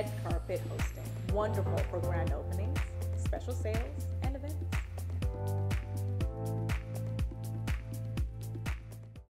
red carpet hosting. Wonderful for grand openings, special sales, and events.